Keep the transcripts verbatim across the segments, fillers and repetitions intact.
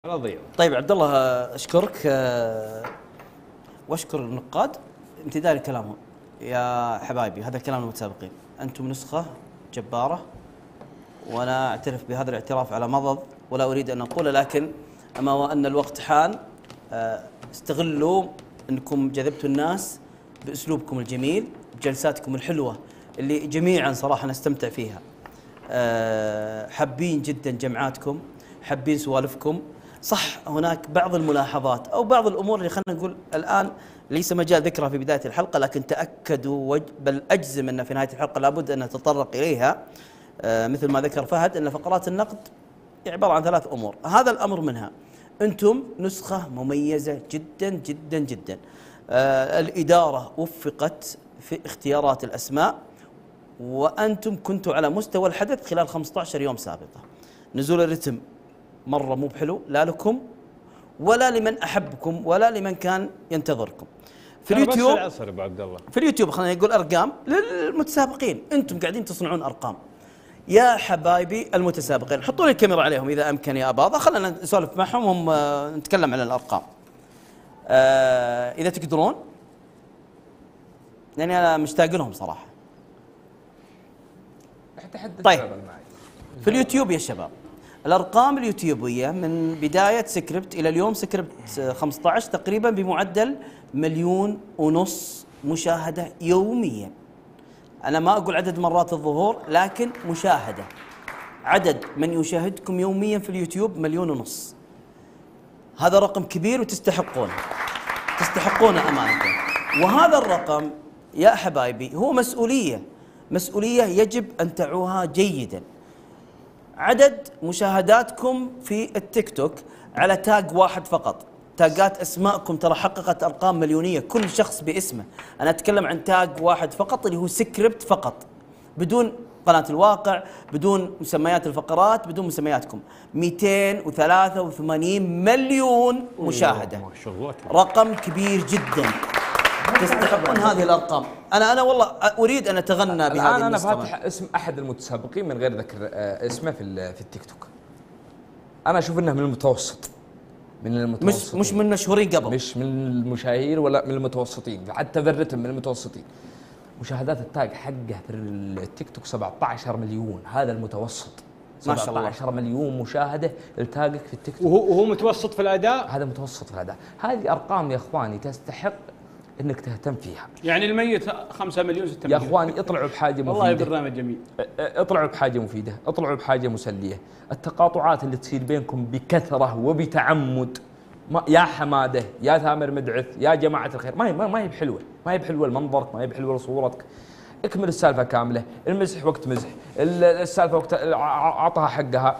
رضيع. طيب عبد الله اشكرك واشكر النقاد امتداد لكلامهم. يا حبايبي هذا كلام المتسابقين، انتم نسخه جباره وانا اعترف بهذا الاعتراف على مضض ولا اريد ان اقوله، لكن اما وان الوقت حان استغلوا انكم جذبتوا الناس باسلوبكم الجميل بجلساتكم الحلوه اللي جميعا صراحه نستمتع فيها. حابين جدا جمعاتكم، حابين سوالفكم. صح هناك بعض الملاحظات او بعض الامور اللي خلينا نقول الان ليس مجال ذكرها في بدايه الحلقه، لكن تاكدوا بل اجزم ان في نهايه الحلقه لابد ان نتطرق اليها. آه مثل ما ذكر فهد ان فقرات النقد عباره عن ثلاث امور، هذا الامر منها. انتم نسخه مميزه جدا جدا جدا. آه الاداره وفقت في اختيارات الاسماء، وانتم كنتوا على مستوى الحدث خلال خمسة عشر يوم سابقه. نزول الرتم مرة مو بحلو لا لكم ولا لمن أحبكم ولا لمن كان ينتظركم. في اليوتيوب العصر ابو عبد الله، في اليوتيوب خلينا نقول أرقام للمتسابقين، أنتم قاعدين تصنعون أرقام يا حبايبي المتسابقين. حطوا لي الكاميرا عليهم إذا أمكن يا أباضة، خلينا نسولف معهم وهم نتكلم عن الأرقام آه إذا تقدرون، لأني أنا مشتاق لهم صراحة. طيب في اليوتيوب يا شباب الارقام اليوتيوبيه من بدايه سكريبت الى اليوم سكريبت خمسة عشر تقريبا بمعدل مليون ونص مشاهده يوميا. انا ما اقول عدد مرات الظهور لكن مشاهده، عدد من يشاهدكم يوميا في اليوتيوب مليون ونص. هذا رقم كبير وتستحقونه تستحقونه امانه. وهذا الرقم يا حبايبي هو مسؤوليه مسؤوليه يجب ان تعوها جيدا. عدد مشاهداتكم في التيك توك على تاج واحد فقط، تاجات اسماءكم ترى حققت ارقام مليونيه كل شخص باسمه. انا اتكلم عن تاج واحد فقط اللي هو سكريبت فقط، بدون قناه الواقع، بدون مسميات الفقرات، بدون مسمياتكم. مئتين وثلاثة وثمانين مليون مشاهده، رقم كبير جدا. تستحقون هذه الارقام. انا انا والله اريد ان اتغنى بهذه الان انا فاتح اسم احد المتسابقين من غير ذكر اسمه في في التيك توك. انا اشوف انه من المتوسط من المتوسط مش مش من مشهورين قبل، مش من المشاهير ولا من المتوسطين، حتى ذرتهم من المتوسطين. مشاهدات التاج حقه في التيك توك سبعة عشر مليون، هذا المتوسط. ما شاء الله سبعة عشر مليون مشاهده لتاجك في التيك توك، وهو وهو متوسط في الاداء. هذا متوسط في الاداء. هذه ارقام يا اخواني تستحق انك تهتم فيها. يعني الميت خمسة مليون ستة مليون. يا اخواني اطلعوا بحاجه مفيده. والله برنامج جميل. اطلعوا بحاجه مفيده، اطلعوا بحاجه مسليه. التقاطعات اللي تصير بينكم بكثره وبتعمد، ما يا حماده يا ثامر مدعث يا جماعه الخير، ما هي ما هي بحلوه، ما هي بحلوه لمنظرك، ما هي بحلوه لصورتك. اكمل السالفه كامله، المزح وقت مزح، السالفه وقت اعطها حقها.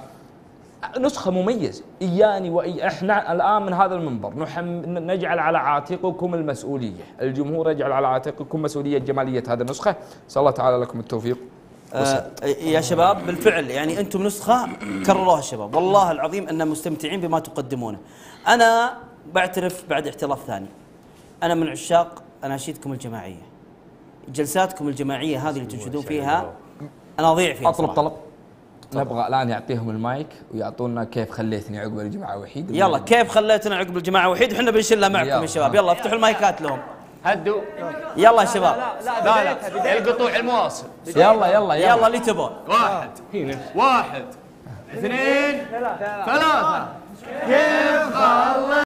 نسخة مميزة. إياني وإي إحنا الآن من هذا المنبر نحم نجعل على عاتقكم المسؤولية، الجمهور يجعل على عاتقكم مسؤولية جمالية هذه النسخة. نسأل الله تعالى لكم التوفيق. آه يا شباب بالفعل يعني أنتم نسخة كرروها الشباب، والله العظيم أننا مستمتعين بما تقدمونه. أنا بعترف بعد اعتراف ثاني، أنا من عشاق أناشيدكم الجماعية، جلساتكم الجماعية هذه اللي تنشدون فيها أنا أضيع فيها. أطلب طلب، نبغى الان يعطيهم المايك ويعطونا كيف خليتني عقب الجماعه وحيد. يلا كيف خليتنا عقب الجماعه وحيد وحنا بنشلها معكم يا شباب. يلا افتحوا المايكات لهم. هدوا يلا يا شباب. لا لا, لا القطوع المواصل. يلا يلا يلا اللي تبون. واحد واحد اثنين ثلاثة.